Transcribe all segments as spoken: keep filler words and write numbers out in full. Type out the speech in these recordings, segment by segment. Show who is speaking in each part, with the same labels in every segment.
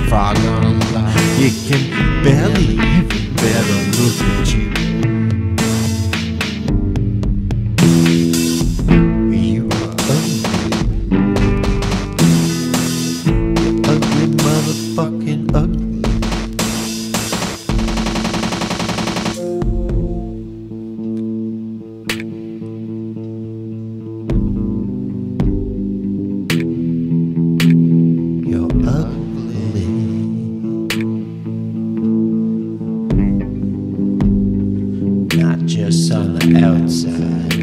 Speaker 1: frog on a line. You can barely even bear to look at you. You are ugly, ugly, motherfucking ugly. Not just on the outside.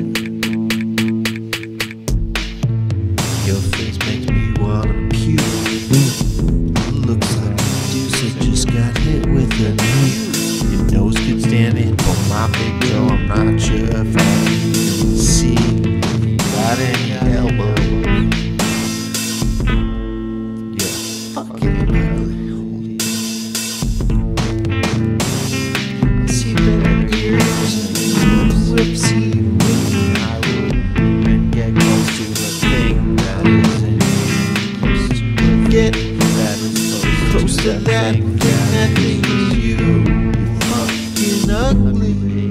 Speaker 1: Your face makes me wanna puke. Looks like a producer just got hit with a nuke. Your nose could stand in for my big toe. I'm not sure if I can see. Got any elbow? You're fucking ugly. Whipsy whippy, I wouldn't get close to the thing that isn't close to get that is close, close to that thing that is you. Fucking ugly.